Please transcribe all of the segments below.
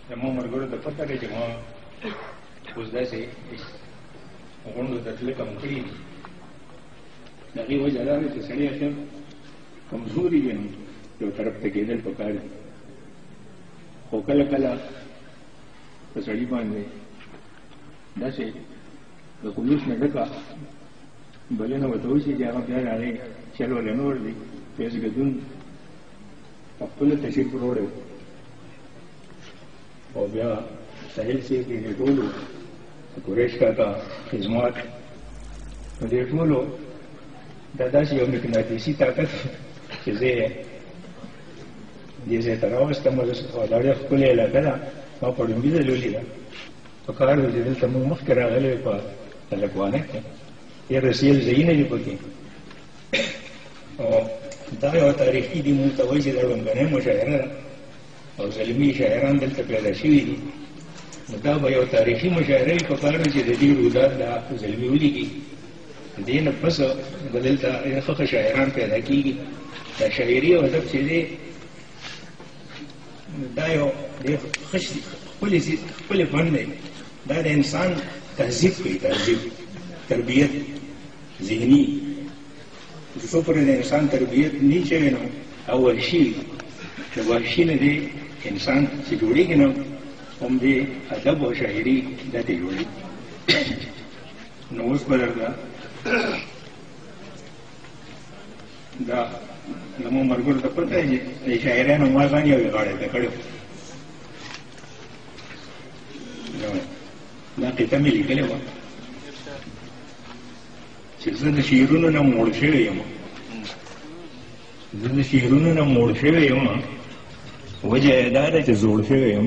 زما ملګرو ته پته ده چې ما اوس داسې غونډو ته تله کم کړي دي. د هغې وجه دا ده چې سړی اخر کمزوري وي نو یو طرف ته کېدل پکار دي. خو کله کله په سړي باندې داسې د خلوص نه ډکه بلنه ورته وشي چې هغه بیا د هغې چل ولا نور دي فیض ګدون په خپله تشریف وروړی او بیا سهیل صاحب یې د ټولو قریش کاکا خدمات نو دې ټولو دا داسې یو مقناطیسي طاقت چې زه یې دې ځای ته راوستم او دا ډېره ښکلې علاقه ده ما په ډومبي ځای لیدلې ده په کار ده چې دلته موږ مخکې راغلی وو په تلکوانک کې ډېر رسیل ځایونه دي پکې او دا یو تاریخي دي موږ ته وایي چې دا لومړنۍ مشاعره ده او زلمي شاعران دلته پیدا شوي دي نو دا به یو تاریخي مشاعره وي په کار ده چې د دې رودات دا زلمي ولیکي د دې نه پس به دلته ښه شاعران پیدا کېږي دا شاعري او ادب چې دی دا یو ډېر ښکلی فن دی دا د انسان تهذیب کوي تهذیب تربیت ذهني څو پورې د انسان تربیت نه شوی نو او وحشي د وحشي نه دی انسان چې جوړېږي نو هم د ادب او شاعري دا ته جوړېږي نو اوس به درته دا زموږ ملګرو ته پته دی چې د شاعرانو ما ځان یو غاړې ته کړی دا قطعه مې لیکلې وه چې زه د شعرونو نه موړ شوی یم زه د شعرونو نه موړ شوی یم وجه یې دا ده چې زوړ شوی یم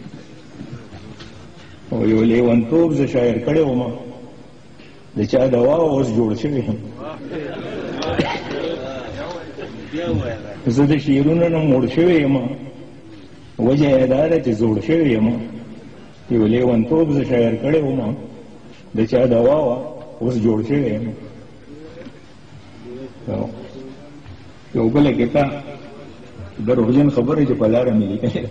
او یو لیونتوب زه شاعر کړی وم د چا دوا اوس جوړ شوی یم زه د شعرونو نه موړ شوی یم وجه یې دا ده چې زوړ شوی یم یو لیونتوب زه شاعر کړی وم د چا دوا وه اوس جوړ شوی یم یو بله کتا دروغجن خبرې چې په لاره مې لیکلې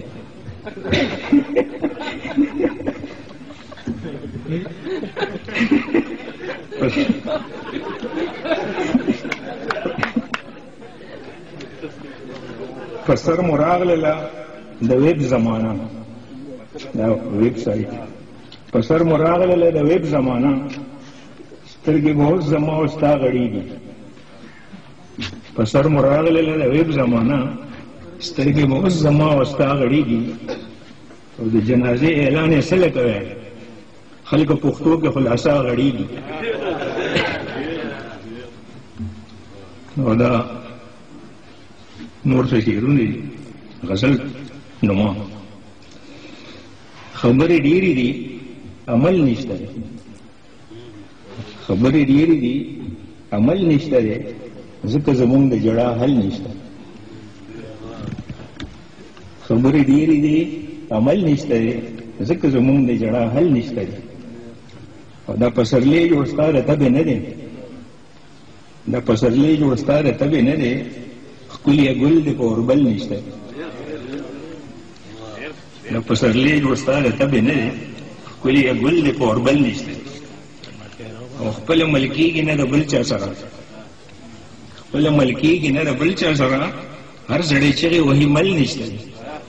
په سر مو راغلله د ویب زمانه دا ویب سایټ په سر مو راغلله د ویب زمانه سترګې به اوس زما او ستا غړېږي په سر مو راغلله د ویب زمانه سترګې به اوس زما او ستا غړېږي او د جنازې اعلان یې څه کوی خلکو پښتو کې خلاصه غړېږي او دا نور څه شعرونه دي غزل نما خبرې ډېرې دي عمل نشته دی خبرې ډېرې دي عمل نشته دی ځکه زمونږ د جړا حل نشته خبرې ډېرې دي عمل نشته دی ځکه زمونږ د جړا حل نشته دی او دا پسرلی جوړ ستا د تبې نه دی دا پسرلی جوړ ستا د تبې نه دی ښکلی ګل دی په اوربل نشته دا پسرلی جوړ ستا د تبې نه دی ښکلی ګل دی په اوربل نشته او خپله ملکېږي نه د بل چا سره خپله ملکېږي نه د بل چا سره هر سړی چغې وهي مل نشته دی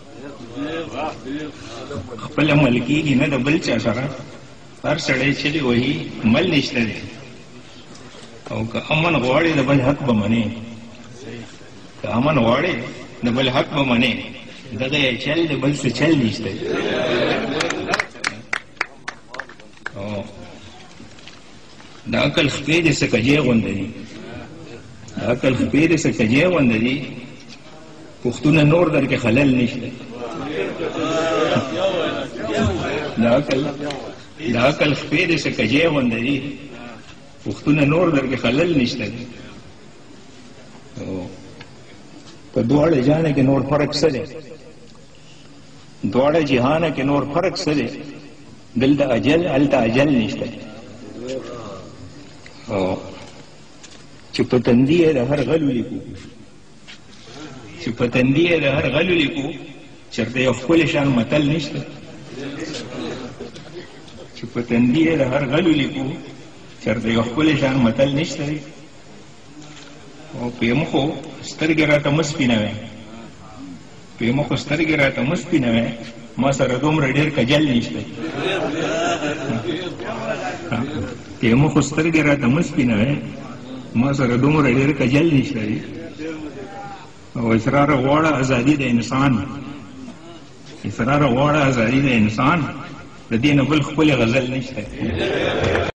خپله ملکېږي نه د بل چا سره هر سړی چغې وهي مل نشته دی او که امن غواړې د بل حق به منې که امن غواړې د بل حق به منې دغه یې چل د بل څه چل نشته دی د عقل خپې د څه کجې غونده دي د عقل خپې د څه کجې غونده دي پښتونه نور در کې خلل نشته د عقل خپې د څه کجې غونده دي پښتونه نور در کې خلل نشته دی په دواړه جهانه کې نور فرق څه دی دواړه جهانه کې نور فرق څه دی دلته اجل هلته اجل نشته دی چې په تندي یې د هر غل ولیکو چې په تندي یې د هر غل ولیکو چېرته یو ښکلی شان متل نشته چې په تندي یې د هر غل ولیکو چېرته یو ښکلی شان متل نشته دی او په یې مخو سترګې راته مه سپینوئ په یې مخو سترګې راته مه سپینوئ ما سره دومره ډېر کجل نشته په یې مخو سترګې راته مه سپینوئ ما سره دومره ډېر کجل نشته دی او اسراره غواړه ازادي د انسان اسراره غواړه ازادي د انسان د دې نه بل ښکلی غزل نشته